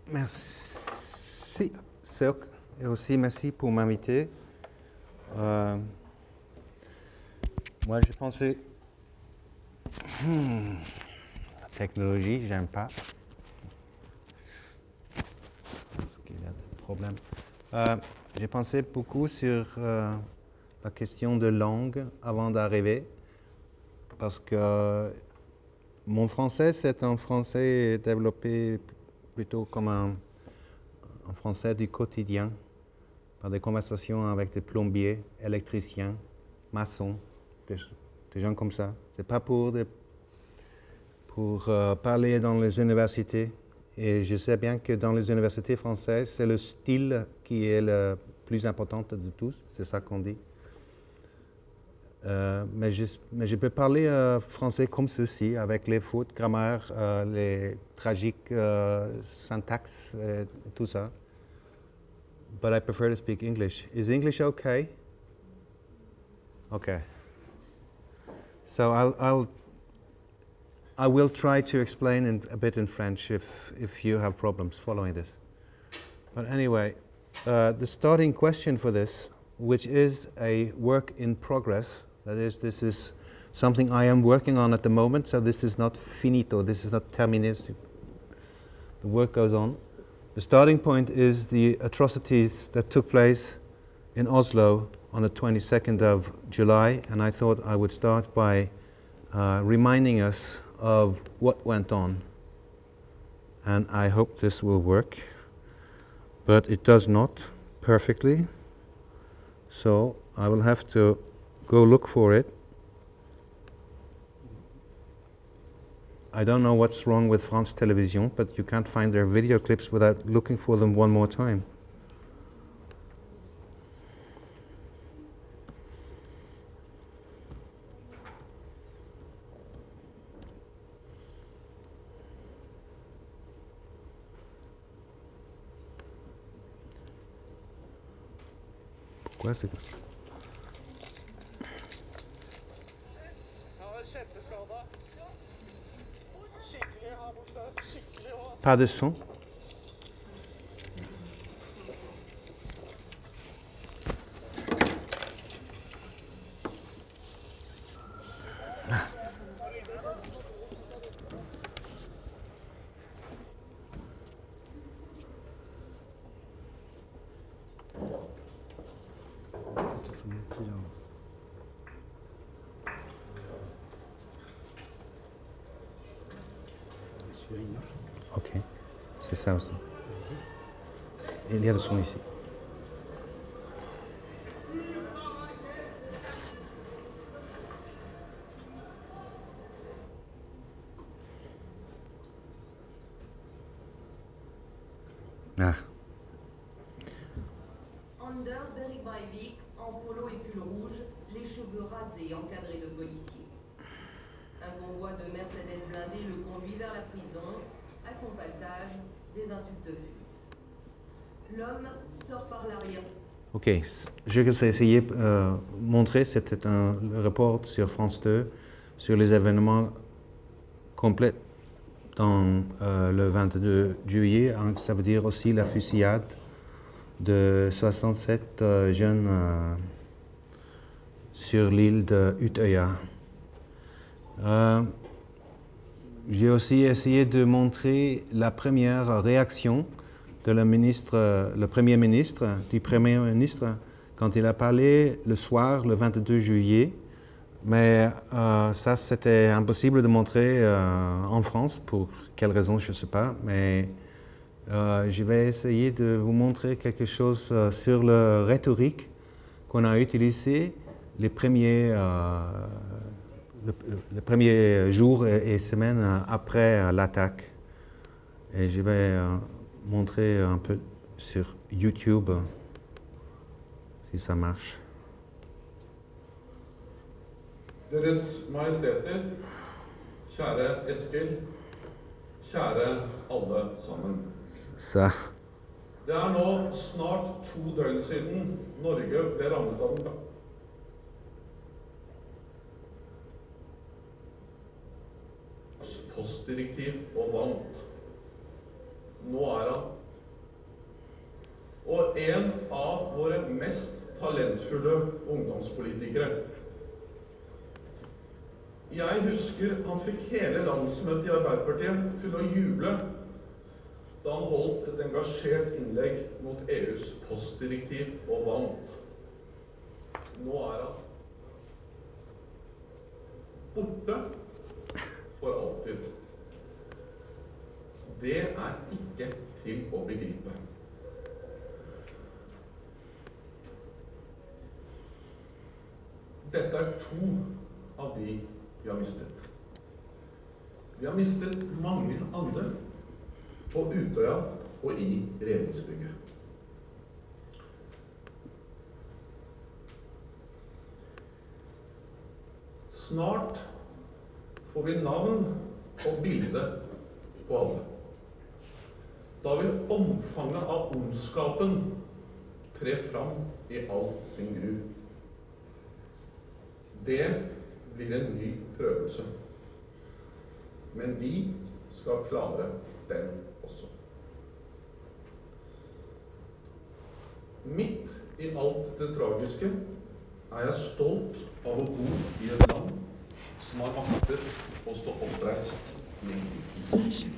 Merci, Serk, et aussi merci pour m'inviter. Moi, j'ai pensé... la technologie, j'aime pas. Parce qu'il y a des problèmes. J'ai pensé beaucoup sur la question de langue avant d'arriver. Parce que mon français, c'est un français développé plutôt comme un français du quotidien, par des conversations avec des plombiers, électriciens, maçons, des gens comme ça. C'est pas pour parler dans les universités. Et je sais bien que dans les universités françaises, c'est le style qui est le plus important de tous, c'est ça qu'on dit. Mais je peux parler français comme ceci, avec les fautes, grammaire, les tragiques syntaxes, et tout ça. But I prefer to speak English. Is English okay? Okay. So I will try to explain a bit in French if you have problems following this. But anyway, the starting question for this, which is a work in progress, that is, this is something I am working on at the moment, so this is not finito, this is not terminé. The work goes on. The starting point is the atrocities that took place in Oslo on the 22nd of July, and I thought I would start by reminding us of what went on. And I hope this will work, but it does not perfectly, so I will have to go look for it. I don't know what's wrong with France Télévisions, but you can't find their video clips without looking for them one more time. Pourquoi c'est comme ça? Pas de son. Ok, c'est ça aussi. Il y a le son ici. Ah. Anders Behring Breivik, en polo et pull rouge, les cheveux rasés, encadrés de policiers. Un convoi de Mercedes blindés le conduit vers la prison. À son passage, des insultes fuient. L'homme sort par l'arrière. Ok, je vais essayer de montrer, c'était un report sur France 2 sur les événements complets dans le 22 juillet. Ça veut dire aussi la fusillade de 67 jeunes sur l'île de Utøya. J'ai aussi essayé de montrer la première réaction de le Premier ministre, quand il a parlé le soir, le 22 juillet. Mais ça, c'était impossible de montrer en France, pour quelle raison, je ne sais pas. Mais je vais essayer de vous montrer quelque chose sur la rhétorique qu'on a utilisée les premiers jours et semaines après l'attaque. Et je vais montrer un peu sur YouTube si ça marche. Deres Majesteter, kjære Eskil, kjære alle sammen. Ça. Det nå snart 2 døgn siden Norge ble rammet av den postdirektiv og vant. Nå er han. Og en av våre mest talentfulle ungdomspolitikere. Jeg husker han fikk hele landsmøtet i Arbeiderpartiet til å juble da han holdt et engasjert innlegg mot EUs postdirektiv og vant. Nå er han borte for alltid. Det er ikke til å begripe. Dette er to av de vi har mistet. Vi har mistet mange andre på Utøya og i regjeringsbygget. Snart får vi navn og bilde på alle. Da vil omfanget av ondskapen tre fram i all sin gru. Det blir en ny prøvelse. Men vi skal klare den også. Midt i alt det tragiske er jeg stolt av å bo i et land som har maktet å stå oppreist midt i krisen.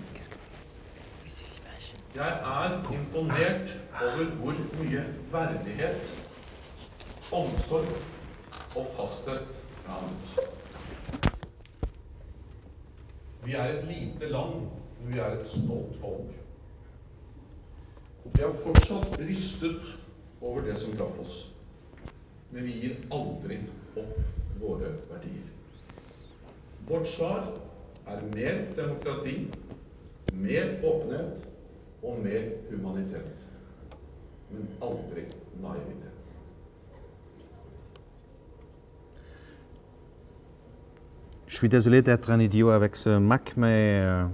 Jeg er imponert over hvor mye verdighet, omsorg og fasthet jeg har møtt. Vi er et lite land, men vi er et stolt folk. Vi er fortsatt rystet over det som traff oss, men vi gir aldri opp våre verdier. Vårt svar er mer demokrati, mer åpenhet og mer humanitet, men aldri naivitet. Je suis désolé d'être un idiot avec ce Mac, mais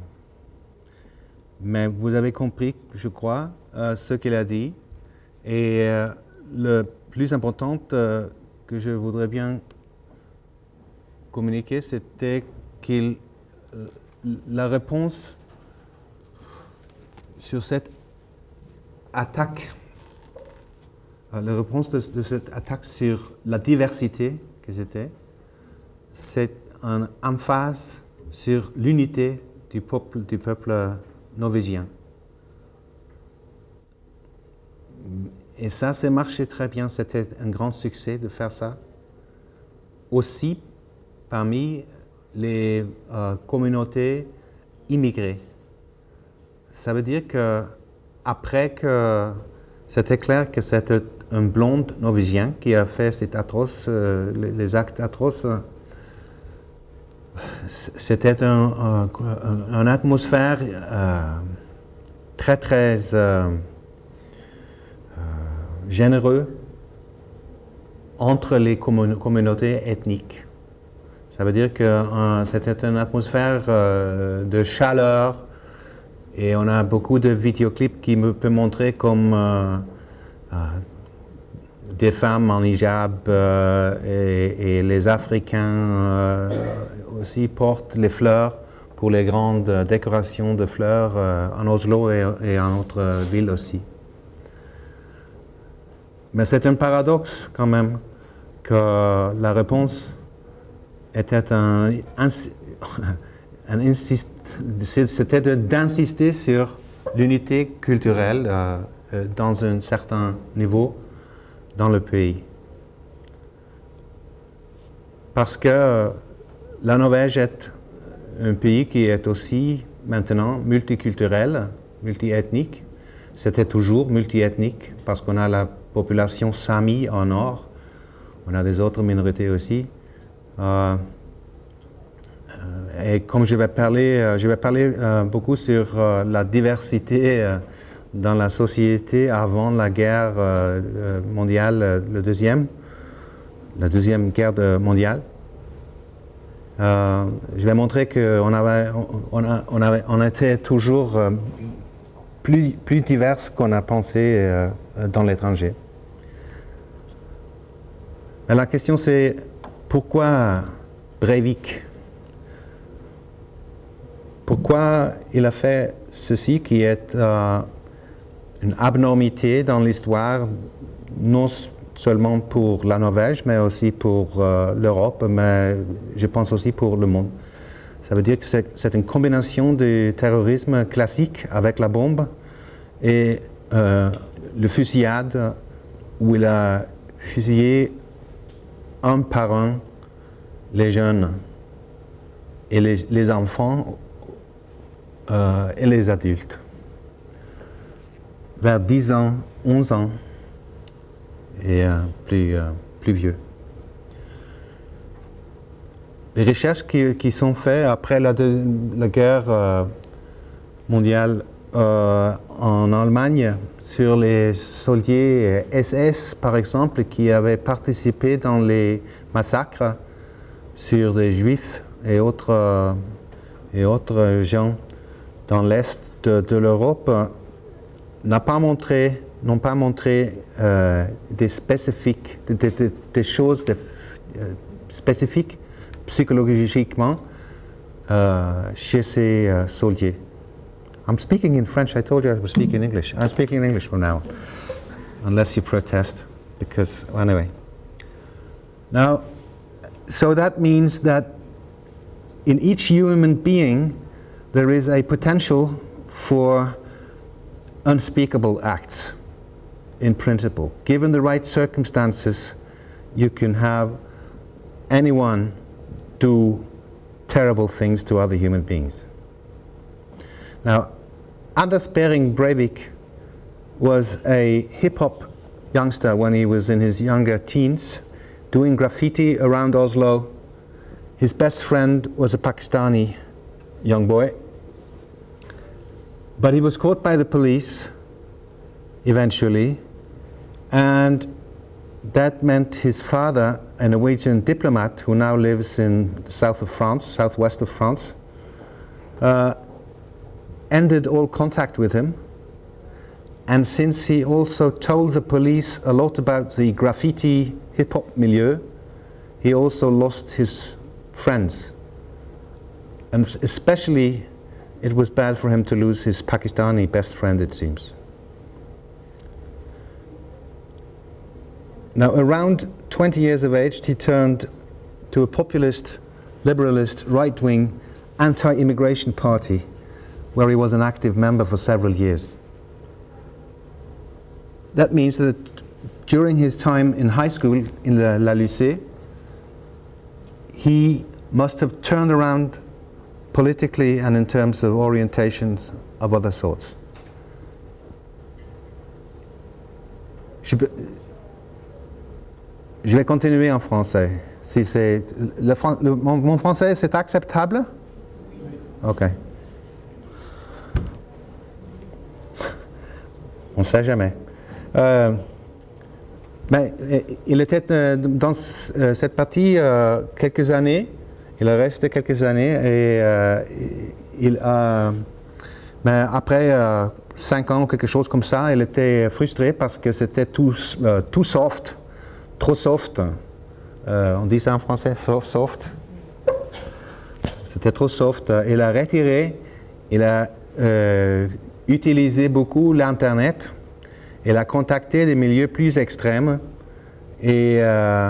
vous avez compris, je crois, ce qu'il a dit. Et le plus important que je voudrais bien communiquer, c'était que la réponse sur cette attaque, la réponse de cette attaque sur la diversité que c'était, c'est une emphase sur l'unité du peuple norvégien. Et ça marché très bien, c'était un grand succès de faire ça. Aussi parmi les communautés immigrées. Ça veut dire que après que c'était clair que c'était un blonde norvégien qui a fait cet atroce, les actes atroces, c'était une atmosphère très très généreuse entre les communautés ethniques. Ça veut dire que c'était une atmosphère de chaleur, et on a beaucoup de vidéoclips qui me peuvent montrer comme des femmes en hijab et les Africains aussi portent les fleurs pour les grandes décorations de fleurs en Oslo et en autres villes aussi. Mais c'est un paradoxe quand même que la réponse était c'était d'insister sur l'unité culturelle dans un certain niveau dans le pays. Parce que la Norvège est un pays qui est aussi maintenant multiculturel, multiethnique. C'était toujours multiethnique parce qu'on a la population Sami au nord, on a des autres minorités aussi. Et comme je vais parler beaucoup sur la diversité dans la société avant la guerre mondiale, la deuxième guerre mondiale. Je vais montrer qu'on on était toujours plus divers qu'on a pensé dans l'étranger. Mais la question c'est pourquoi Breivik? pourquoi il a fait ceci qui est une abnormité dans l'histoire, non seulement pour la Norvège, mais aussi pour l'Europe, mais je pense aussi pour le monde. Ça veut dire que c'est une combinaison du terrorisme classique avec la bombe et le fusillade où il a fusillé un par un les jeunes et les enfants et les adultes. Vers 10 ans, 11 ans et plus vieux. Les recherches qui sont faites après la guerre mondiale en Allemagne sur les soldats SS, par exemple, qui avaient participé dans les massacres sur des Juifs et autres gens dans l'Est de l'Europe, n'ont pas montré des choses spécifiques psychologiquement chez ces soldats. I'm speaking in French. I told you I was speaking English. I'm speaking English from now, unless you protest, because, anyway. Now, so that means that in each human being, there is a potential for unspeakable acts, in principle. Given the right circumstances, you can have anyone do terrible things to other human beings. Now, Anders Behring Breivik was a hip-hop youngster when he was in his younger teens, doing graffiti around Oslo. His best friend was a Pakistani young boy. But he was caught by the police eventually, and that meant his father, a Norwegian diplomat who now lives in the south of France, southwest of France, ended all contact with him. And since he also told the police a lot about the graffiti hip-hop milieu, he also lost his friends. And especially, it was bad for him to lose his Pakistani best friend, it seems. Now, around 20 years of age, he turned to a populist, liberalist, right-wing, anti-immigration party, where he was an active member for several years. That means that during his time in high school, in La Lycée, he must have turned around politically and in terms of orientations of other sorts. Je vais continuer en français. Si c'est mon français, c'est acceptable? Ok. On ne sait jamais. Mais il était dans cette partie quelques années. Il est resté quelques années et mais après 5 ans, quelque chose comme ça, il était frustré parce que c'était tout soft, trop soft. On dit ça en français, soft. C'était trop soft. Il a retiré, il a utilisé beaucoup l'Internet. Il a contacté des milieux plus extrêmes et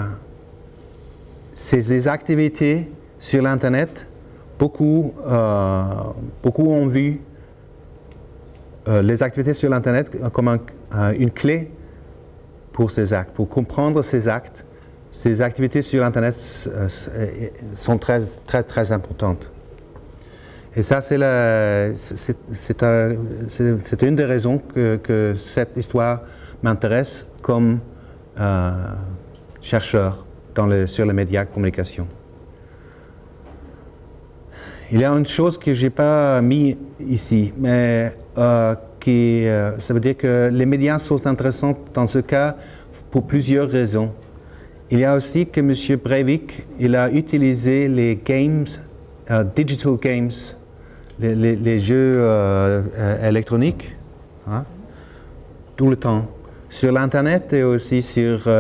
ses activités sur l'Internet, beaucoup ont vu les activités sur l'Internet comme une clé pour ces actes. Pour comprendre ces actes, ces activités sur l'Internet sont très, très, très importantes. Et ça, c'est une des raisons que cette histoire m'intéresse comme chercheur sur les médias de communication. Il y a une chose que je n'ai pas mis ici, mais ça veut dire que les médias sont intéressants dans ce cas pour plusieurs raisons. Il y a aussi que M. Breivik, il a utilisé les games, digital games, les jeux électroniques, hein, tout le temps, sur l'Internet et aussi sur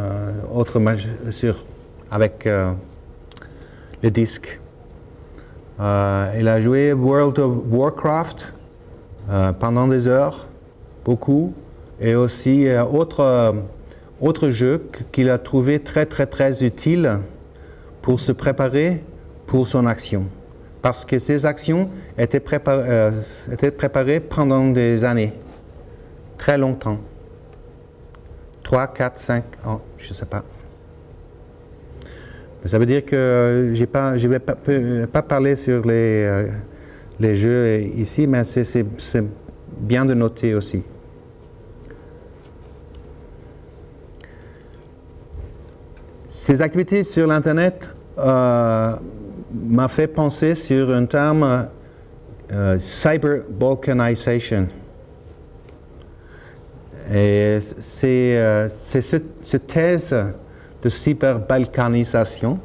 avec les disques. Il a joué World of Warcraft pendant des heures, beaucoup, et aussi autre jeu qu'il a trouvé très utile pour se préparer pour son action. Parce que ces actions étaient préparées pendant des années, très longtemps. 3, 4, 5 ans, je ne sais pas. Ça veut dire que je ne vais pas parler sur les jeux ici, mais c'est bien de noter aussi. Ces activités sur l'Internet m'a fait penser sur un terme cyber-balkanisation. Et c'est cette thèse de cyber-balkanisation,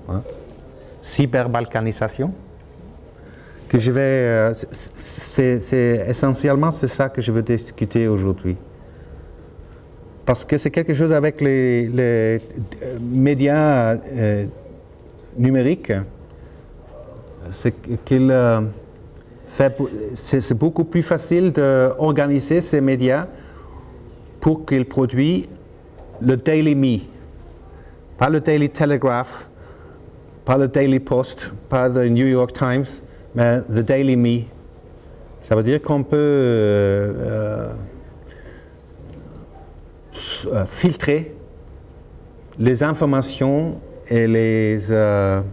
que je vais, essentiellement c'est ça que je veux discuter aujourd'hui. Parce que c'est quelque chose avec les médias numériques, c'est beaucoup plus facile d'organiser ces médias pour qu'ils produisent le Daily Me. Pas le Daily Telegraph, pas le Daily Post, pas le New York Times, mais le Daily Me. Ça veut dire qu'on peut filtrer les informations et les se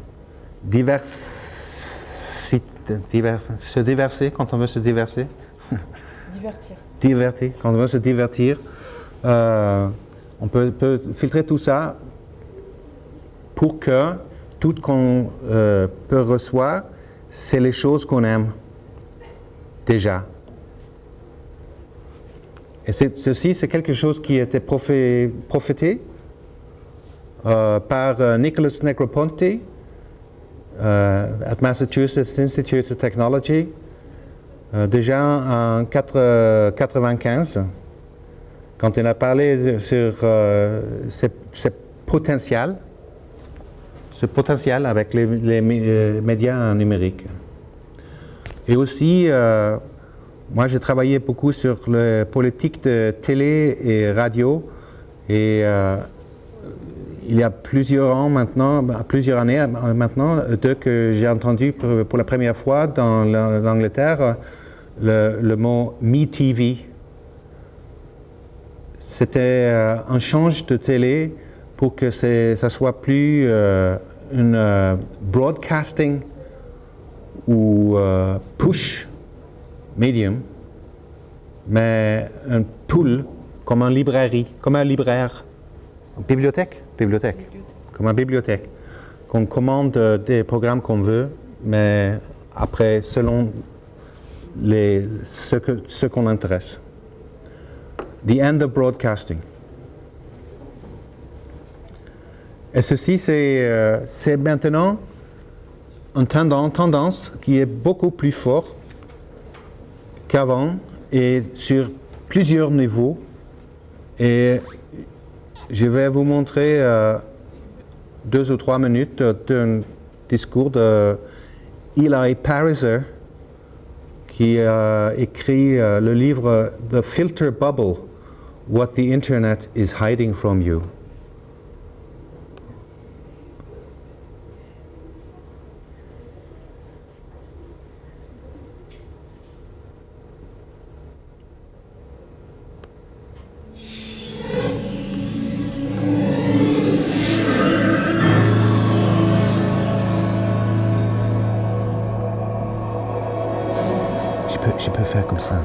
diverser quand on veut se diverser. Divertir, quand on veut se divertir. On peut filtrer tout ça pour que tout qu'on peut recevoir, c'est les choses qu'on aime déjà. Et ceci, c'est quelque chose qui a été prophété par Nicholas Negroponte at Massachusetts Institute of Technology, déjà en 1995, quand il a parlé sur ce potentiel avec les médias numériques. Et aussi, moi j'ai travaillé beaucoup sur la politique de télé et radio, et il y a plusieurs années maintenant, que j'ai entendu pour la première fois dans l'Angleterre le mot MeTV. C'était un change de télé pour que ça soit plus une broadcasting ou push medium, mais un pull comme une librairie, comme un libraire. Bibliothèque, comme une bibliothèque. Qu'on commande des programmes qu'on veut, mais après, selon ce qu'on intéresse. The end of broadcasting. Et ceci, c'est maintenant une tendance qui est beaucoup plus forte qu'avant et sur plusieurs niveaux. Et je vais vous montrer 2 ou 3 minutes d'un discours de Eli Pariser, qui a écrit le livre The Filter Bubble, What the Internet is Hiding from You. Je peux faire comme ça.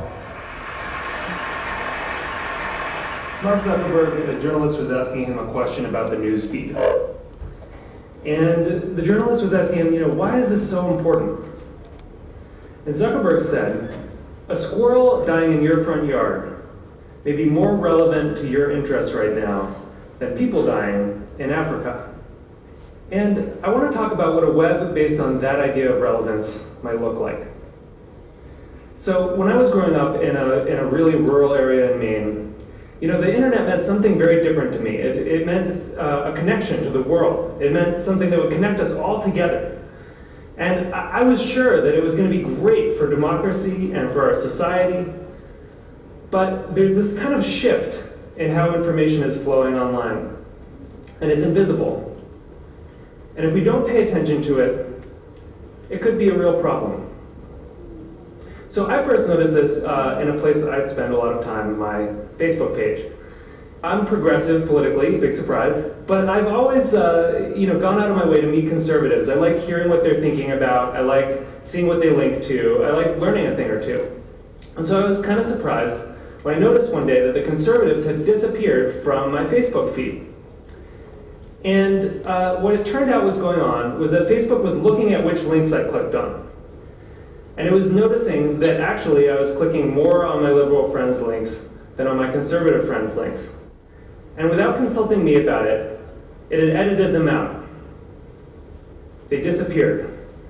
Mark Zuckerberg, a journalist was asking him a question about the news feed. And the journalist was asking him, why is this so important? And Zuckerberg said, a squirrel dying in your front yard may be more relevant to your interests right now than people dying in Africa. And I want to talk about what a web based on that idea of relevance might look like. So when I was growing up in a really rural area in Maine, the internet meant something very different to me. It meant a connection to the world. It meant something that would connect us all together. And I was sure that it was going to be great for democracy and for our society, but there's this kind of shift in how information is flowing online, and it's invisible. And if we don't pay attention to it, it could be a real problem. So I first noticed this in a place that I'd spend a lot of time, my Facebook page. I'm progressive politically, big surprise, but I've always gone out of my way to meet conservatives. I like hearing what they're thinking about. I like seeing what they link to. I like learning a thing or two. And so I was kind of surprised when I noticed one day that the conservatives had disappeared from my Facebook feed. And what it turned out was going on was that Facebook was looking at which links I clicked on. And it was noticing that actually I was clicking more on my liberal friends' links than on my conservative friends' links. And without consulting me about it, it had edited them out. They disappeared.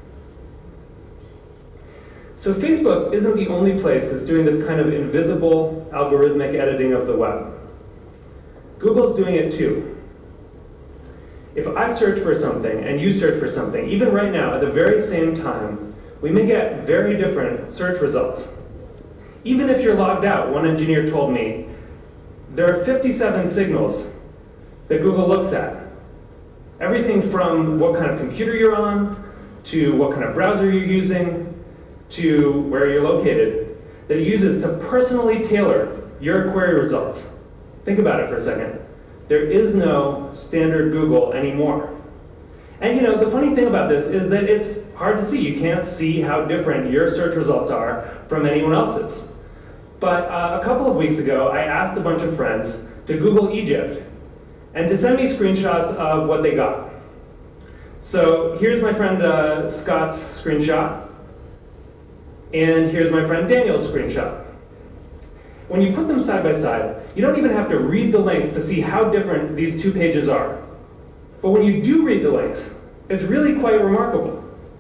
So Facebook isn't the only place that's doing this kind of invisible algorithmic editing of the web. Google's doing it too. If I search for something and you search for something, even right now at the very same time, we may get very different search results. Even if you're logged out, one engineer told me, there are 57 signals that Google looks at. Everything from what kind of computer you're on, to what kind of browser you're using, to where you're located, that it uses to personally tailor your query results. Think about it for a second. There is no standard Google anymore. And the funny thing about this is that it's hard to see. You can't see how different your search results are from anyone else's. But a couple of weeks ago, I asked a bunch of friends to Google Egypt and to send me screenshots of what they got. So here's my friend Scott's screenshot, and here's my friend Daniel's screenshot. When you put them side by side, you don't even have to read the links to see how different these two pages are. But when you do read the links, it's really quite remarkable.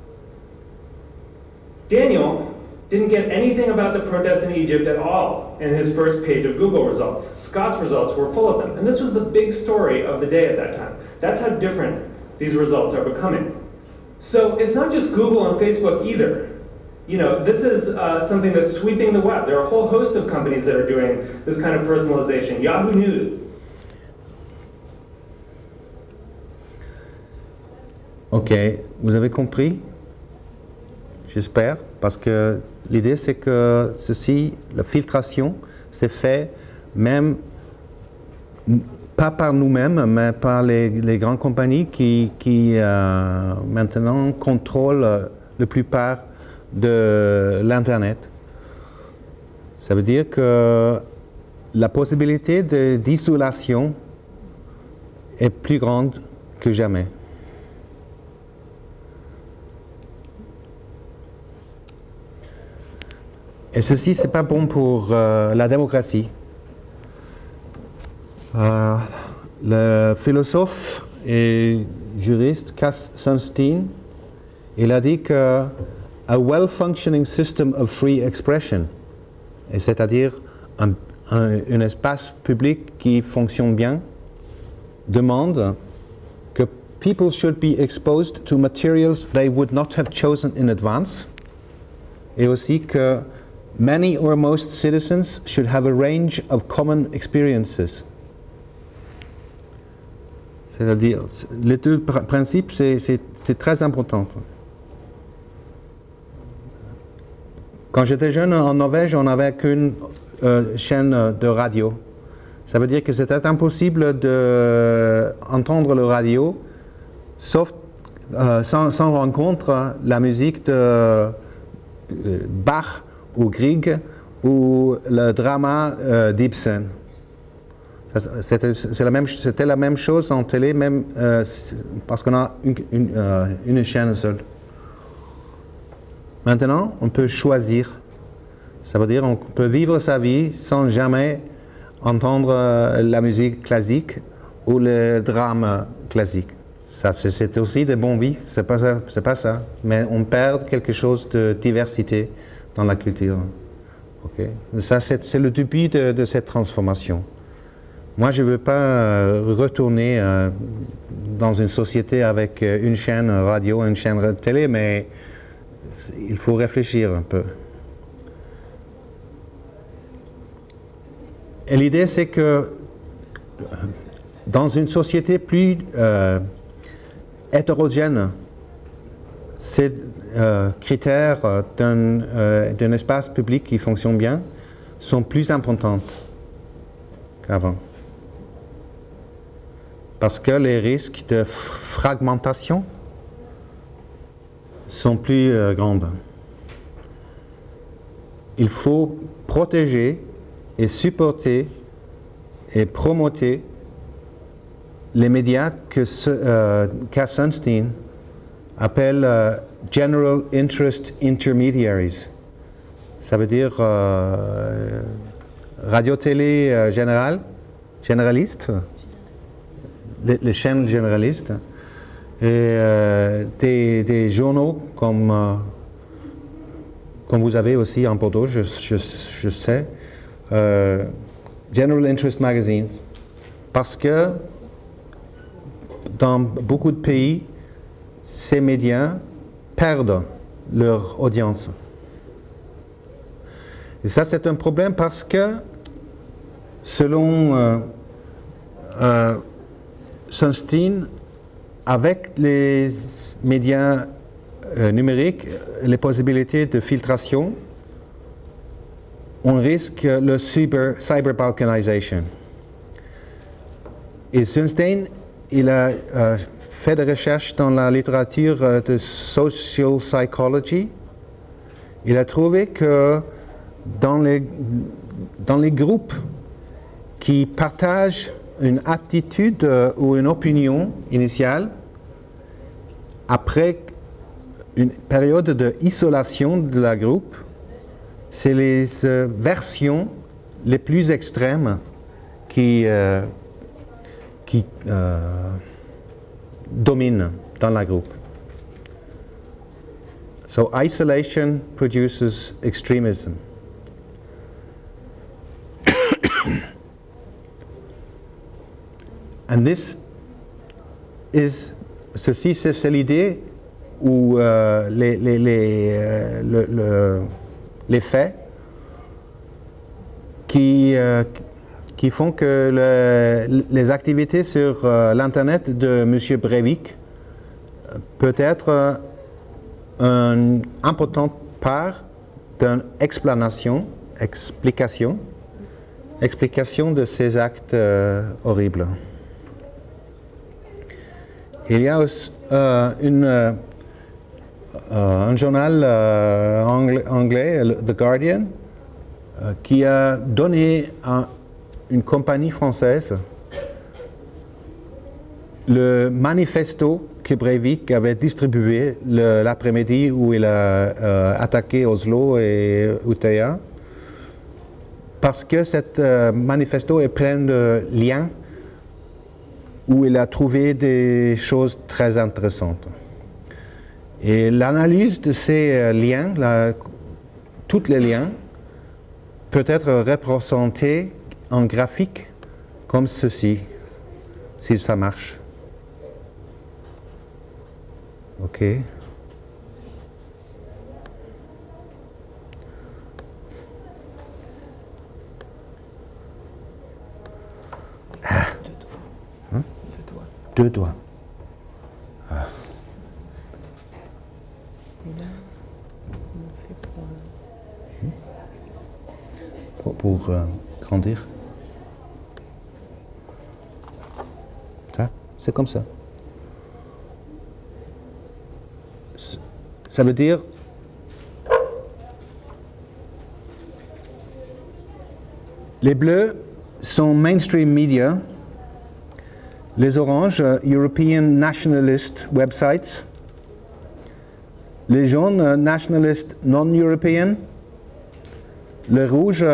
Daniel didn't get anything about the protests in Egypt at all in his first page of Google results. Scott's results were full of them. And this was the big story of the day at that time. That's how different these results are becoming. So it's not just Google and Facebook either. This is something that's sweeping the web. There are a whole host of companies that are doing this kind of personalization. Yahoo News. Ok, vous avez compris? J'espère, parce que l'idée c'est que la filtration, c'est fait même pas par nous-mêmes, mais par les grandes compagnies qui maintenant contrôlent la plupart de l'Internet. Ça veut dire que la possibilité d'isolation est plus grande que jamais. Et ceci, ce n'est pas bon pour la démocratie. Le philosophe et juriste Cass Sunstein, il a dit que a well-functioning system of free expression, c'est-à-dire un espace public qui fonctionne bien, demande que people should be exposed to materials they would not have chosen in advance, et aussi que many or most citizens should have a range of common experiences. C'est-à-dire, les deux principes, c'est très important. Quand j'étais jeune en Norvège, on n'avait qu'une chaîne de radio. Ça veut dire que c'était impossible d'entendre le radio, sauf sans rencontre la musique de Bach ou Grieg ou le drama d'Ibsen. C'était la même chose en télé, même parce qu'on a une chaîne seule. Maintenant, on peut choisir. Ça veut dire qu'on peut vivre sa vie sans jamais entendre la musique classique ou le drame classique. C'est aussi de bonne vie, c'est pas ça. Mais on perd quelque chose de diversité dans la culture. Okay. Ça, c'est le début de cette transformation. Moi, je ne veux pas retourner dans une société avec une chaîne radio, une chaîne télé, mais il faut réfléchir un peu. Et l'idée, c'est que dans une société plus hétérogène, ces critères d'un espace public qui fonctionne bien sont plus importants qu'avant. Parce que les risques de fragmentation sont plus grands. Il faut protéger et supporter et promouvoir les médias que Cass Sunstein appelle General Interest Intermediaries. Ça veut dire radio-télé généraliste, les chaînes généralistes, et des journaux comme vous avez aussi en Bordeaux, je sais, General Interest Magazines, parce que dans beaucoup de pays, ces médias perdent leur audience. Et ça, c'est un problème parce que, selon Sunstein, avec les médias numériques, les possibilités de filtration, on risque le cyber-balkanisation. Et Sunstein, il a fait des recherches dans la littérature de social psychology. Il a trouvé que dans les groupes qui partagent une attitude ou une opinion initiale, après une période d'isolation de la groupe, c'est les versions les plus extrêmes qui dominent dans la groupe. So isolation produces extremism. And this is, ceci c'est l'idée où les faits qui font que les activités sur l'Internet de M. Breivik peut être une importante part d'une explication de ces actes horribles. Il y a aussi, un journal anglais, The Guardian, qui a donné à une compagnie française le manifesto que Breivik avait distribué l'après-midi où il a attaqué Oslo et Utøya, parce que ce manifesto est plein de liens où il a trouvé des choses très intéressantes. Et l'analyse de ces liens, tous les liens, peut être représentée en graphique comme ceci, si ça marche. OK. Hein? Deux doigts. Ah. Pour grandir. Ça, c'est comme ça. Ça veut dire les bleus sont mainstream media, les oranges European nationalist websites, les jaunes nationalist non-european, le rouge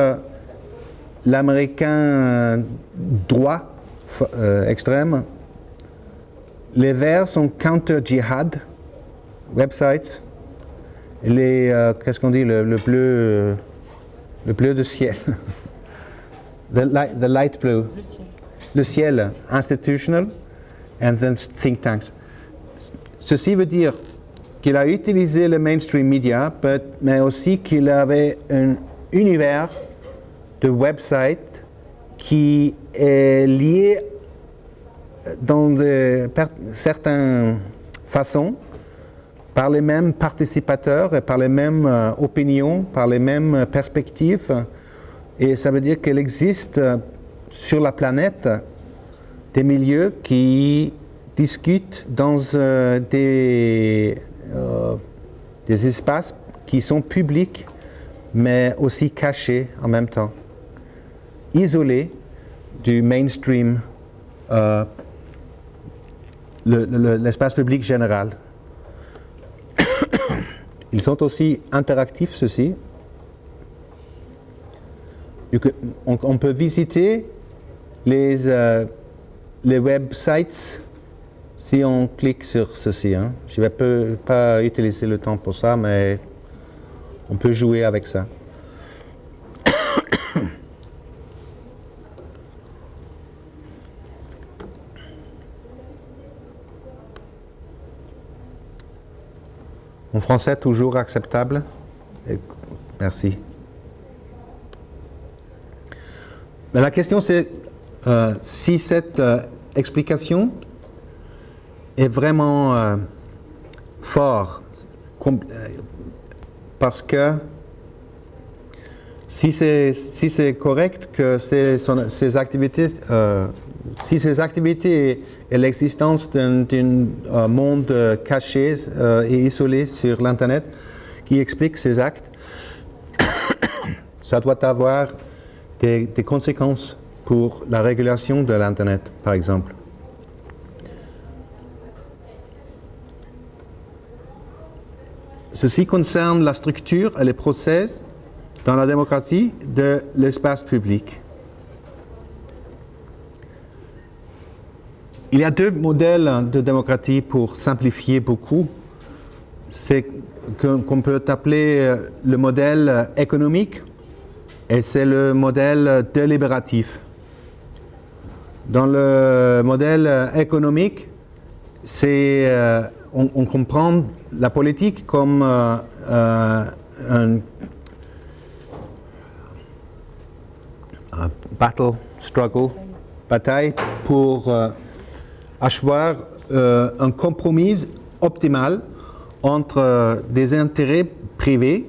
l'américain droit extrême, les verts sont counter-jihad websites, les qu'est-ce qu'on dit, le bleu de ciel, the light blue, le ciel, institutional, and then think tanks. Ceci veut dire qu'il a utilisé le mainstream media, mais aussi qu'il avait un univers de websites qui est lié dans certaines façons par les mêmes participateurs et par les mêmes opinions, par les mêmes perspectives. Et ça veut dire qu'il existe sur la planète des milieux qui discutent dans des espaces qui sont publics, mais aussi cachés en même temps, isolés du mainstream, l'espace public général. Ils sont aussi interactifs, ceux-ci. On peut visiter les websites si on clique sur ceci. Hein. Je ne vais pas utiliser le temps pour ça, mais on peut jouer avec ça. Mon français toujours acceptable? Merci. Mais la question c'est si cette explication est vraiment forte, parce que si c'est correct que ces activités, si ces activités et l'existence d'un monde caché et isolé sur l'Internet qui explique ces actes, ça doit avoir des conséquences pour la régulation de l'Internet, par exemple. Ceci concerne la structure et les process dans la démocratie de l'espace public. Il y a deux modèles de démocratie pour simplifier beaucoup. C'est qu'on peut appeler le modèle économique et c'est le modèle délibératif. Dans le modèle économique, on comprend la politique comme un bataille pour avoir un compromis optimal entre des intérêts privés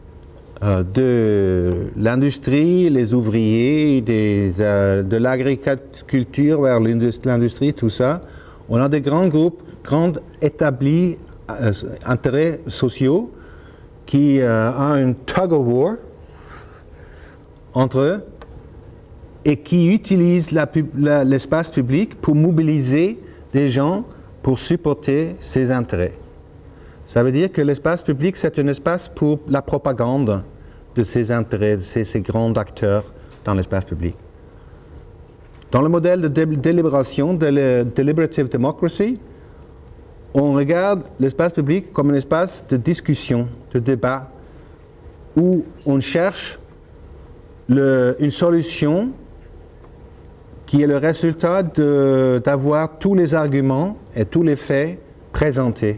de l'industrie, les ouvriers, de l'agriculture vers l'industrie, tout ça. On a des grands groupes, grands établis intérêts sociaux qui ont un tug of war entre eux et qui utilisent l'espace public pour mobiliser des gens pour supporter ces intérêts. Ça veut dire que l'espace public, c'est un espace pour la propagande de ces intérêts, de ces grands acteurs dans l'espace public. Dans le modèle de délibération, de la deliberative democracy, on regarde l'espace public comme un espace de discussion, de débat, où on cherche une solution qui est le résultat d'avoir tous les arguments et tous les faits présentés.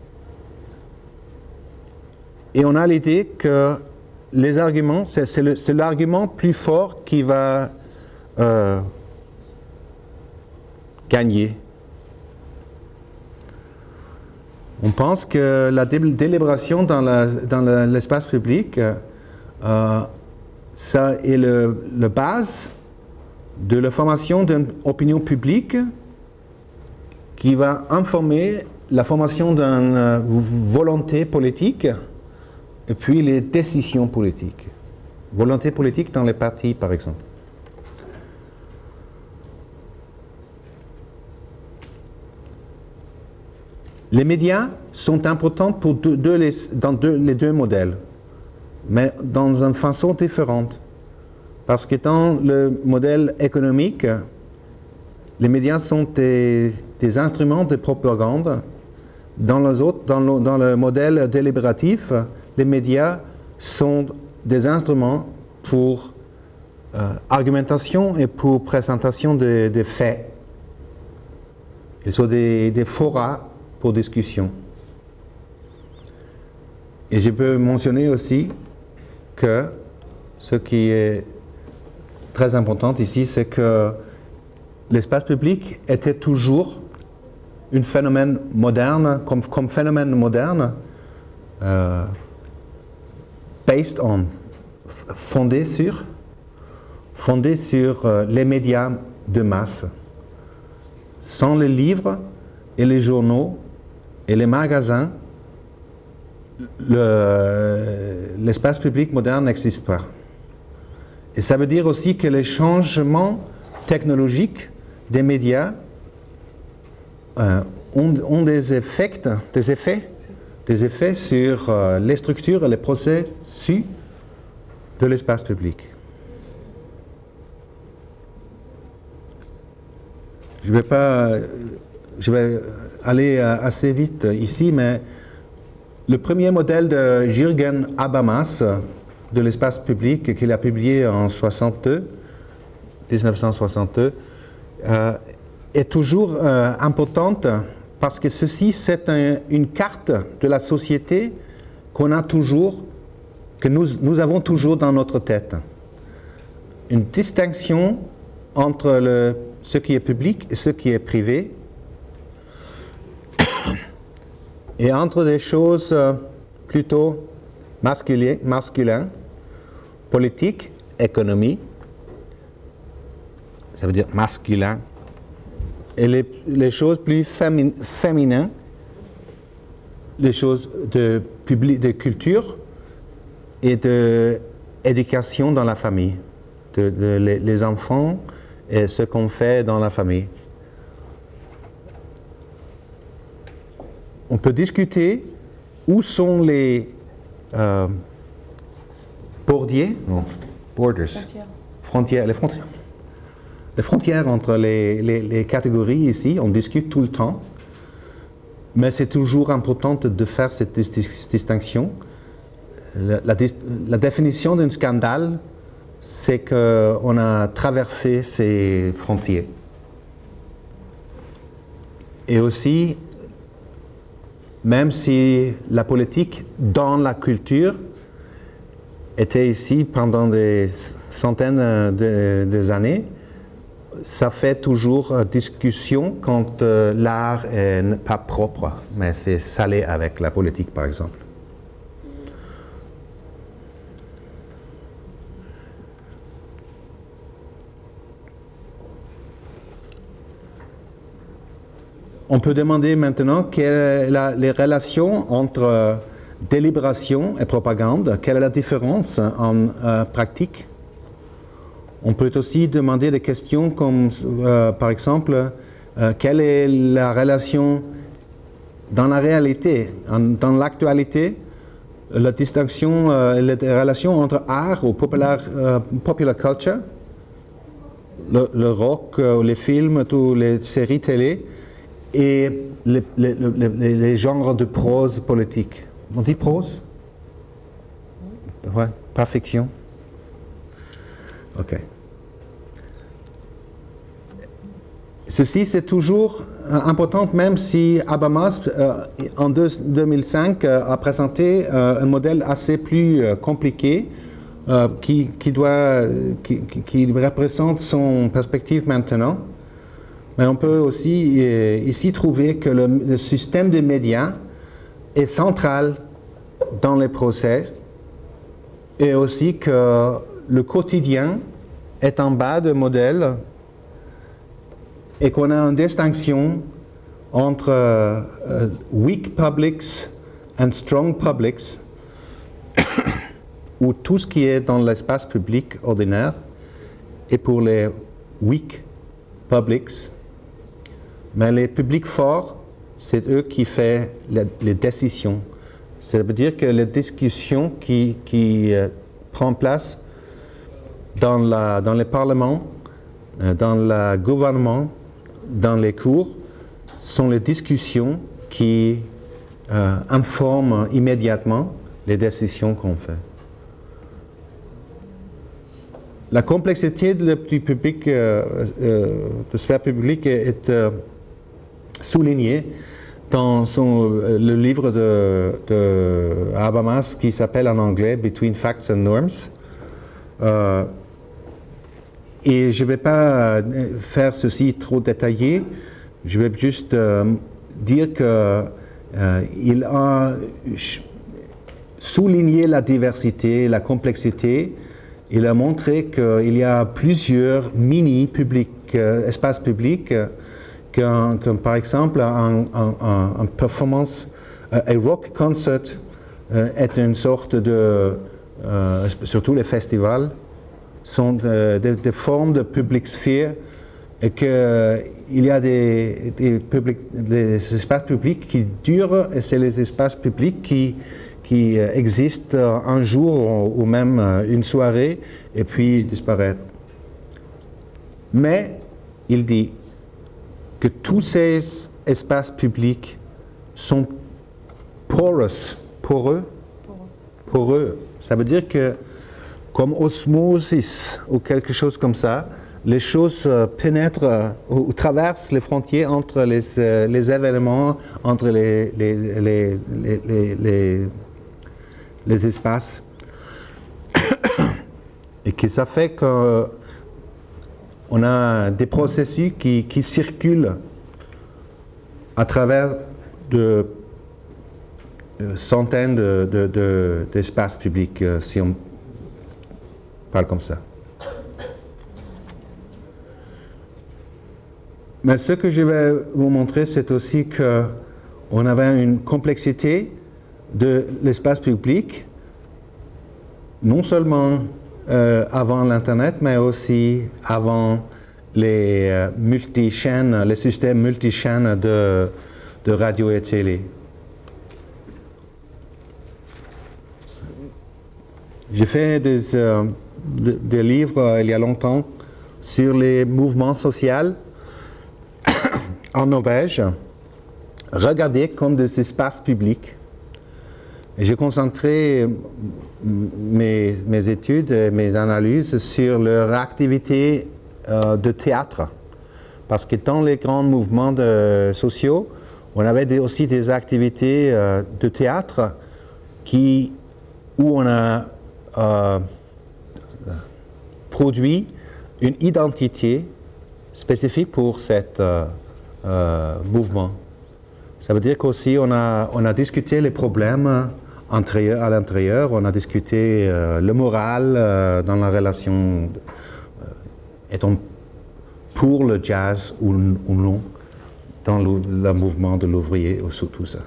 Et on a l'idée que les arguments, c'est l'argument plus fort qui va gagner. On pense que la délibération dans l'espace public, ça est la base de la formation d'une opinion publique qui va informer la formation d'une volonté politique et puis les décisions politiques. Volonté politique dans les partis, par exemple. Les médias sont importants pour dans les deux modèles, mais dans une façon différente. Parce que dans le modèle économique, les médias sont des instruments de propagande. Dans le modèle délibératif, les médias sont des instruments pour argumentation et pour présentation des faits. Ils sont des forats pour discussion. Et je peux mentionner aussi que ce qui est très important ici, c'est que l'espace public était toujours un phénomène moderne, comme phénomène moderne, fondé sur les médias de masse. Sans les livres et les journaux et les magasins, l'espace public moderne n'existe pas. Et ça veut dire aussi que les changements technologiques des médias ont des effets sur les structures et les processus de l'espace public. Je vais aller assez vite ici, mais le premier modèle de Jürgen Habermas de l'espace public qu'il a publié en 1962 est toujours importante parce que ceci, c'est une carte de la société qu'on a toujours, que nous avons toujours dans notre tête. Une distinction entre ce qui est public et ce qui est privé, et entre des choses plutôt masculines, politique, économie, ça veut dire masculin, et les choses plus féminines, les choses de culture et d'éducation dans la famille, les enfants et ce qu'on fait dans la famille. On peut discuter où sont les frontières entre les catégories ici, on discute tout le temps, mais c'est toujours important de faire cette distinction. La définition d'un scandale, c'est qu'on a traversé ces frontières. Et aussi, même si la politique dans la culture était ici pendant des centaines d'années, ça fait toujours discussion quand l'art n'est pas propre, mais c'est salé avec la politique, par exemple. On peut demander maintenant quelles sont les relations entre délibération et propagande, quelle est la différence en pratique. On peut aussi demander des questions comme, par exemple, quelle est la relation dans la réalité, dans l'actualité, la distinction, la relation entre art ou popular culture, le rock, les films, toutes les séries télé, et les genres de prose politique. On dit prose? Ouais, pas fiction. Ok. Ceci, c'est toujours important, même si Habermas, en 2005, a présenté un modèle assez plus compliqué qui représente son perspective maintenant. Mais on peut aussi ici trouver que le système de médias est central dans les procès et aussi que le quotidien est en bas de modèle et qu'on a une distinction entre weak publics and strong publics où tout ce qui est dans l'espace public ordinaire est pour les weak publics. Mais les publics forts, c'est eux qui font les décisions. Ça veut dire que les discussions qui prennent place dans les parlements, dans le gouvernement, dans les cours, sont les discussions qui informent immédiatement les décisions qu'on fait. la complexité du public, de sphère publique est soulignée dans le livre de Habermas qui s'appelle en anglais Between Facts and Norms. Et je ne vais pas faire ceci trop détaillé, je vais juste dire qu'il a souligné la diversité, la complexité. Il a montré qu'il y a plusieurs mini-publics, espaces publics, comme par exemple un performance, un rock concert est une sorte de, surtout les festivals, sont des formes de public sphère et qu'il y a des espaces publics qui durent et c'est les espaces publics qui existent un jour ou même une soirée et puis disparaître. Mais il dit que tous ces espaces publics sont poreux. Ça veut dire que comme osmosis ou quelque chose comme ça, les choses pénètrent ou traversent les frontières entre les événements, entre les espaces. Et que ça fait qu'on a des processus qui circulent à travers de centaines d'espaces publics, si on parle comme ça. Mais ce que je vais vous montrer, c'est aussi qu'on avait une complexité de l'espace public, non seulement avant l'Internet, mais aussi avant les multi-chaînes, les systèmes multi-chaînes de radio et télé. J'ai fait des livres il y a longtemps sur les mouvements sociaux en Norvège, regardés comme des espaces publics. J'ai concentré mes études et mes analyses sur leur activité de théâtre. Parce que dans les grands mouvements sociaux, on avait aussi des activités de théâtre où on a produit une identité spécifique pour cet mouvement. Ça veut dire qu'aussi on a discuté les problèmes à l'intérieur, on a discuté le moral dans la relation, est-on pour le jazz ou non dans le mouvement de l'ouvrier ou sur tout ça.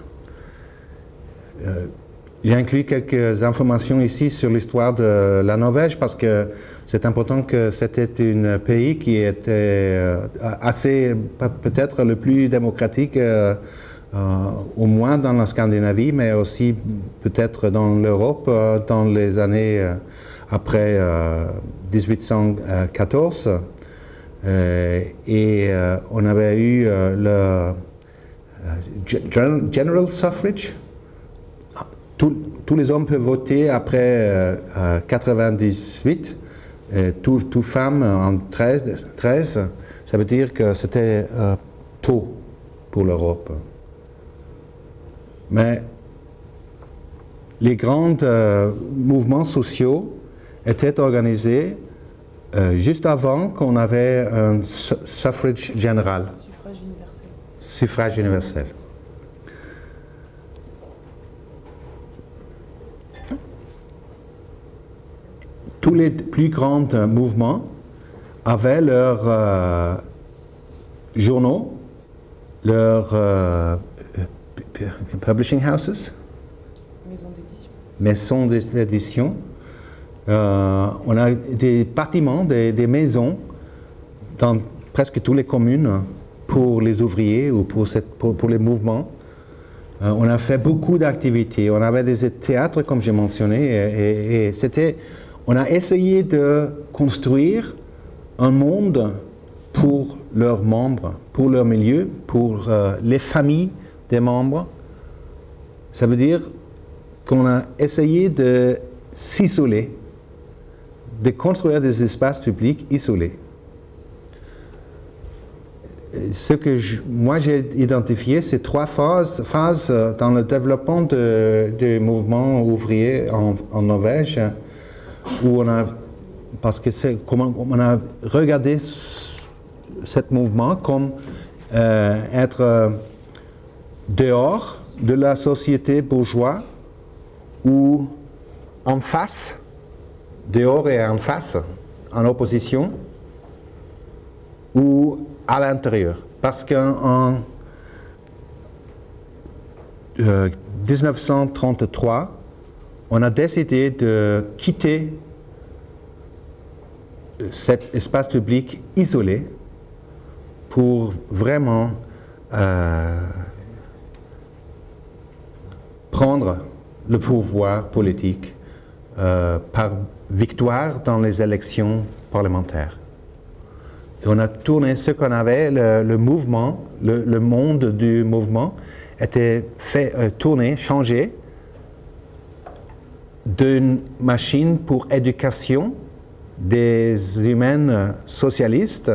J'ai inclus quelques informations ici sur l'histoire de la Norvège parce que c'est important que c'était un pays qui était assez, peut-être le plus démocratique, au moins dans la Scandinavie, mais aussi peut-être dans l'Europe dans les années après 1814. Et on avait eu le General Suffrage. Tous les hommes peuvent voter après 98, toutes femmes en 13, ça veut dire que c'était tôt pour l'Europe. Mais les grands mouvements sociaux étaient organisés juste avant qu'on avait un suffrage général. Suffrage universel. Suffrage universel. Tous les plus grands mouvements avaient leurs journaux, leurs publishing houses, maisons d'édition. On a des bâtiments, des maisons dans presque toutes les communes pour les ouvriers ou pour les mouvements. On a fait beaucoup d'activités. On avait des théâtres, comme j'ai mentionné, et on a essayé de construire un monde pour leurs membres, pour leur milieu, pour les familles des membres. Ça veut dire qu'on a essayé de s'isoler de construire des espaces publics isolés. Ce que moi j'ai identifié, c'est 3 phases dans le développement du mouvement ouvrier en Norvège, où parce que on a regardé ce mouvement comme être dehors de la société bourgeoise, ou en face, dehors et en face, en opposition, ou à l'intérieur. Parce qu'en 1933, on a décidé de quitter cet espace public isolé pour vraiment prendre le pouvoir politique par victoire dans les élections parlementaires. Et on a tourné ce qu'on avait, le mouvement, le monde du mouvement était fait tourner, changé d'une machine pour éducation des humains socialistes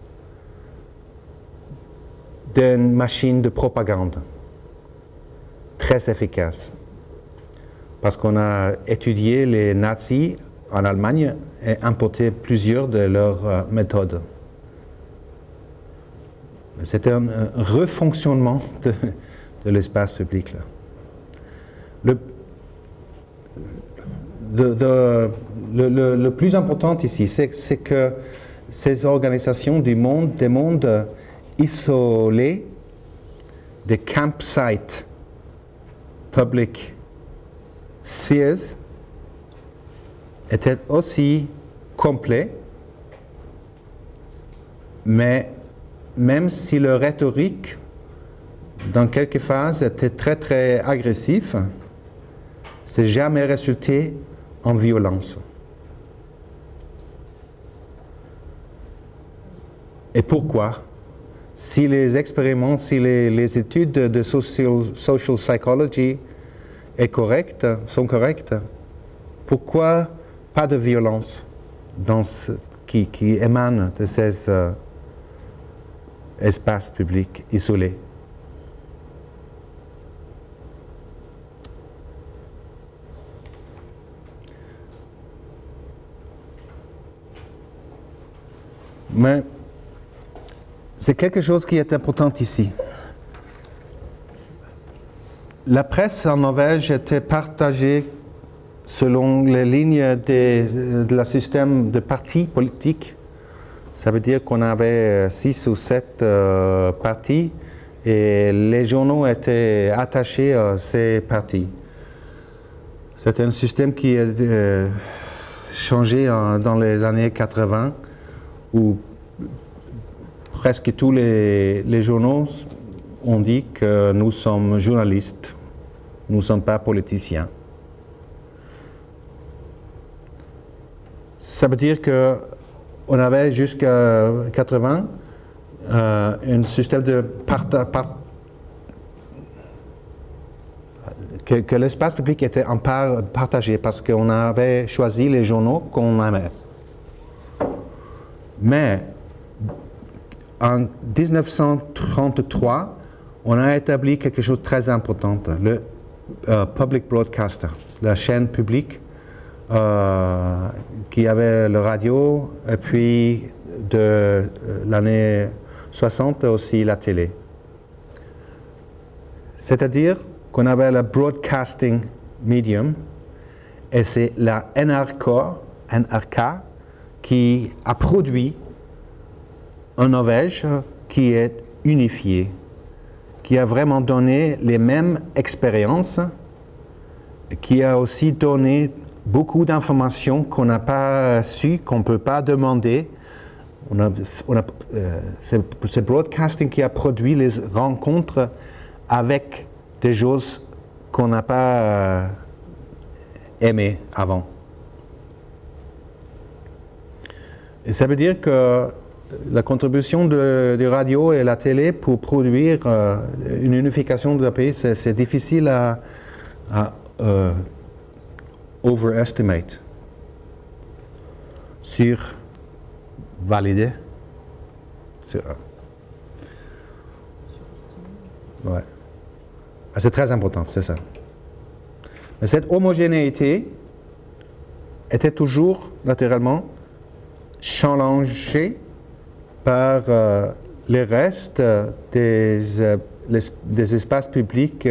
d'une machine de propagande très efficace. Parce qu'on a étudié les nazis en Allemagne et importé plusieurs de leurs méthodes. C'était un refonctionnement de l'espace public. Là. Le plus important ici, c'est que ces organisations des mondes isolés, des campsites, public spheres, étaient aussi complets, mais même si leur rhétorique, dans quelques phases, était très très agressif, c'est jamais résulté en violence. Et pourquoi? Si les expériments, si les études de social psychology sont correctes, pourquoi pas de violence dans qui émane de ces espaces publics isolés? Mais c'est quelque chose qui est important ici. La presse en Norvège était partagée selon les lignes de la système de partis politiques. Ça veut dire qu'on avait 6 ou 7 partis et les journaux étaient attachés à ces partis. C'est un système qui a changé dans les années 80 où presque tous les journaux ont dit que nous sommes journalistes, nous ne sommes pas politiciens. Ça veut dire qu'on avait jusqu'à 80 un système de que l'espace public était en part partagé parce qu'on avait choisi les journaux qu'on aimait. Mais en 1933, on a établi quelque chose de très important, le Public Broadcaster, la chaîne publique qui avait le radio, et puis de l'année 60 aussi la télé. C'est-à-dire qu'on avait le broadcasting medium, et c'est la NRK qui a produit en Norvège qui est unifié, qui a vraiment donné les mêmes expériences, qui a aussi donné beaucoup d'informations qu'on n'a pas su, qu'on ne peut pas demander. C'est broadcasting qui a produit les rencontres avec des choses qu'on n'a pas aimées avant. Et ça veut dire que la contribution de radio et la télé pour produire une unification de la pays, c'est difficile à overestimate. validé sur A. Ouais. C'est très important, c'est ça. Mais cette homogénéité était toujours, naturellement, challengée par les restes des espaces publics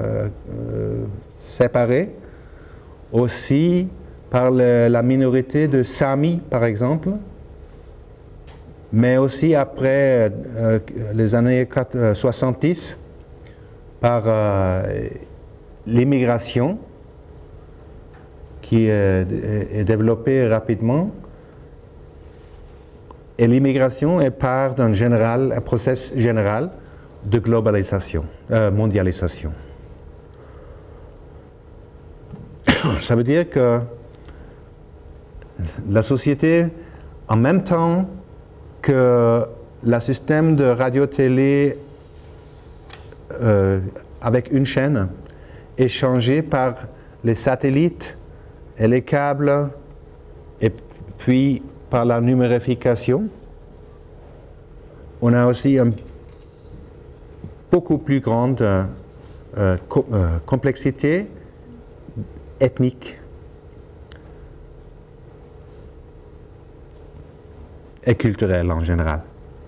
séparés, aussi par la minorité de Samis, par exemple, mais aussi après les années 70, par l'immigration qui est développée rapidement. Et l'immigration est part d'un processus général de globalisation, mondialisation. Ça veut dire que la société, en même temps que le système de radio-télé avec une chaîne est changé par les satellites et les câbles et puis par la numérification, on a aussi une beaucoup plus grande complexité ethnique et culturelle en général.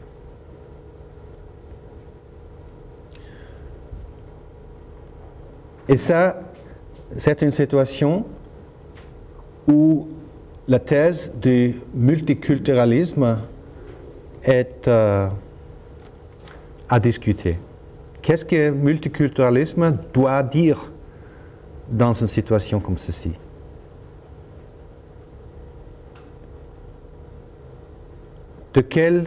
Et ça, c'est une situation où la thèse du multiculturalisme est à discuter. Qu'est-ce que le multiculturalisme doit dire dans une situation comme ceci? De quel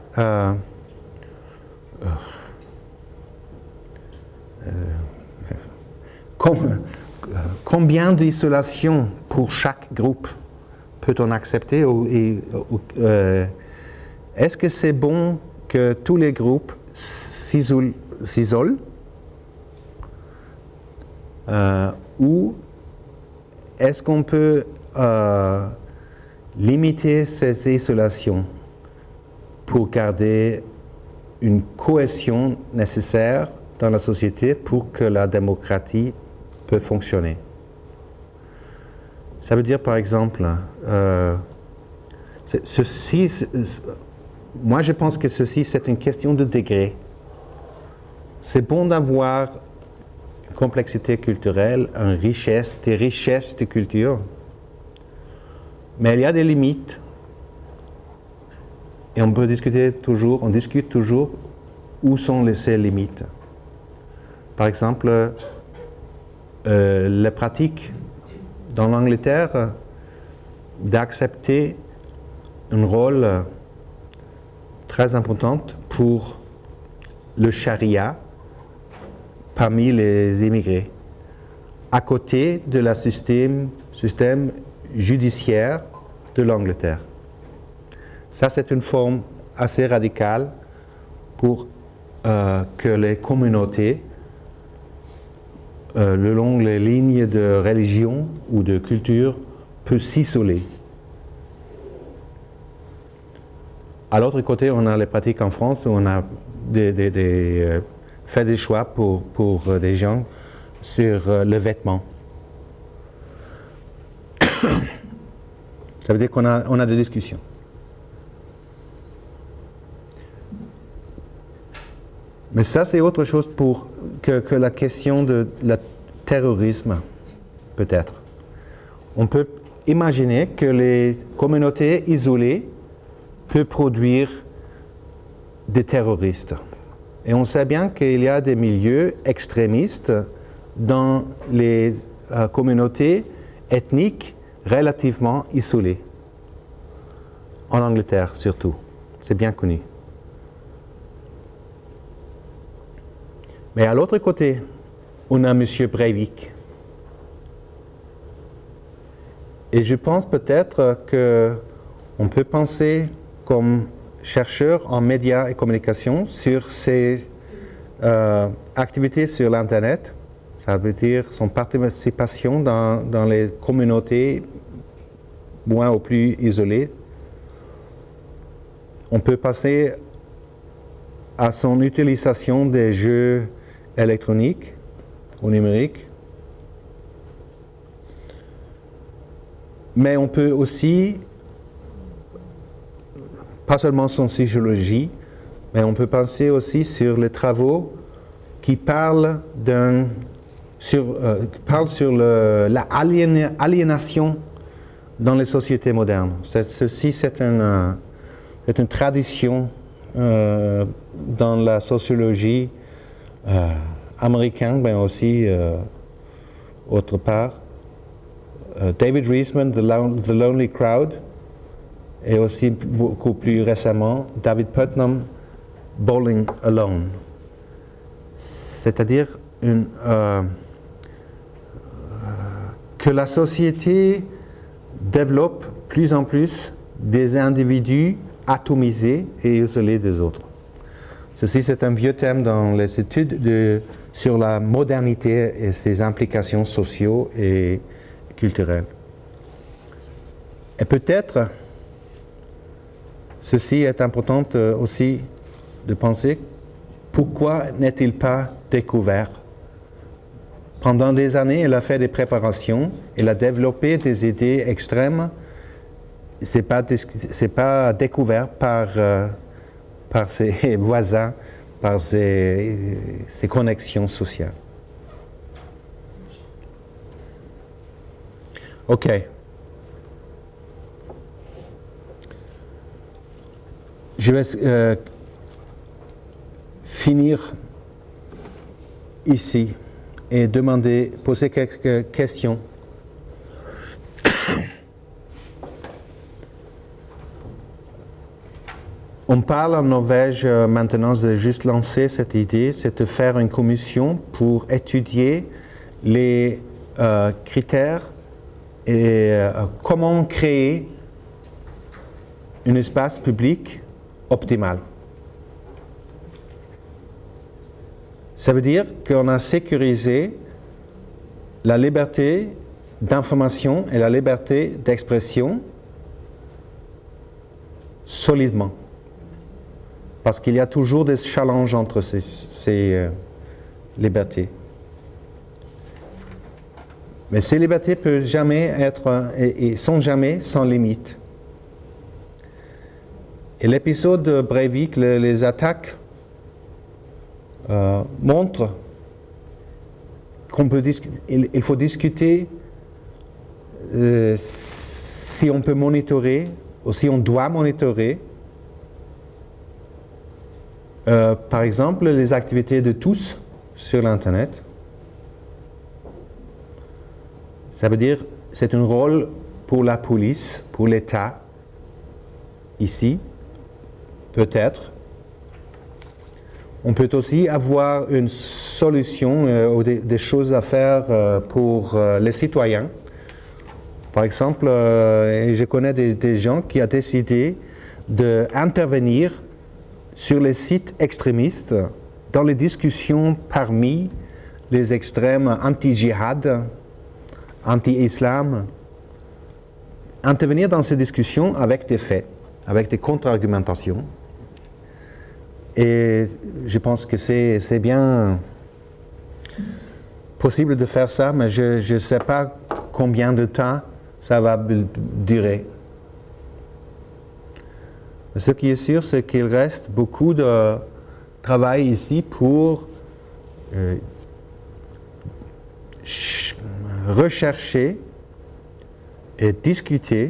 combien d'isolation pour chaque groupe peut-on accepter? Est-ce que c'est bon que tous les groupes s'isolent ou est-ce qu'on peut limiter ces isolations pour garder une cohésion nécessaire dans la société pour que la démocratie peut fonctionner? Ça veut dire par exemple, moi je pense que ceci c'est une question de degré. C'est bon d'avoir une complexité culturelle, des richesses de culture, mais il y a des limites et on discute toujours où sont ces limites. Par exemple, les pratiques dans l'Angleterre d'accepter un rôle très important pour le charia parmi les immigrés, à côté de la système judiciaire de l'Angleterre. Ça, c'est une forme assez radicale pour que les communautés le long des lignes de religion ou de culture peut s'isoler. À l'autre côté, on a les pratiques en France où on a fait des choix pour des gens sur le vêtement. Ça veut dire qu'on a des discussions. Mais ça, c'est autre chose que la question de le terrorisme, peut-être. On peut imaginer que les communautés isolées peuvent produire des terroristes. Et on sait bien qu'il y a des milieux extrémistes dans les communautés ethniques relativement isolées. En Angleterre, surtout. C'est bien connu. Mais à l'autre côté, on a M. Breivik. Et je pense peut-être qu'on peut penser comme chercheur en médias et communication sur ses activités sur l'Internet, ça veut dire son participation dans les communautés moins ou plus isolées on peut passer à son utilisation des jeux électroniques ou numériques. Mais on peut aussi, pas seulement son psychologie, mais on peut penser aussi sur les travaux qui parlent sur l'aliénation dans les sociétés modernes. Ceci, c'est une tradition dans la sociologie américaine, mais aussi autre part. David Riesman, The Lonely Crowd, et aussi beaucoup plus récemment, David Putnam, Bowling Alone. C'est-à-dire que la société développe plus en plus des individus atomisés et isolés des autres. Ceci, c'est un vieux thème dans les études sur la modernité et ses implications sociaux et culturelles. Et peut-être, ceci est important aussi de penser, pourquoi n'est-il pas découvert? Pendant des années, elle a fait des préparations, elle a développé des idées extrêmes. C'est pas découvert par ses voisins, par ses connexions sociales. OK. Je vais finir ici et poser quelques questions. On parle en Norvège maintenant de juste lancer cette idée, c'est de faire une commission pour étudier les critères et comment créer un espace public optimal. Ça veut dire qu'on a sécurisé la liberté d'information et la liberté d'expression solidement. Parce qu'il y a toujours des challenges entre ces libertés. Mais ces libertés peuvent jamais être et sont jamais sans limite. Et l'épisode de Breivik, les attaques, montrent qu'il faut discuter si on peut monitorer ou si on doit monitorer par exemple les activités de tous sur l'Internet. Ça veut dire c'est un rôle pour la police, pour l'État, ici, peut-être. On peut aussi avoir une solution ou des choses à faire pour les citoyens. Par exemple, je connais des gens qui ont décidé d'intervenir sur les sites extrémistes dans les discussions parmi les extrêmes anti-jihad, anti-islam. Intervenir dans ces discussions avec des faits, avec des contre-argumentations. Et je pense que c'est bien possible de faire ça, mais je ne sais pas combien de temps ça va durer. Ce qui est sûr, c'est qu'il reste beaucoup de travail ici pour rechercher et discuter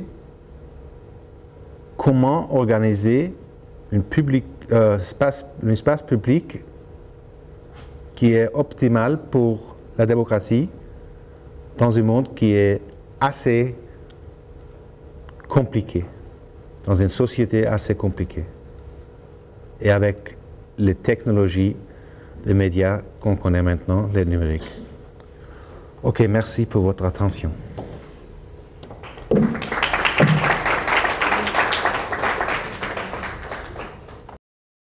comment organiser un espace public qui est optimal pour la démocratie dans un monde qui est assez compliqué, dans une société assez compliquée, et avec les technologies, les médias qu'on connaît maintenant, les numériques. OK, merci pour votre attention.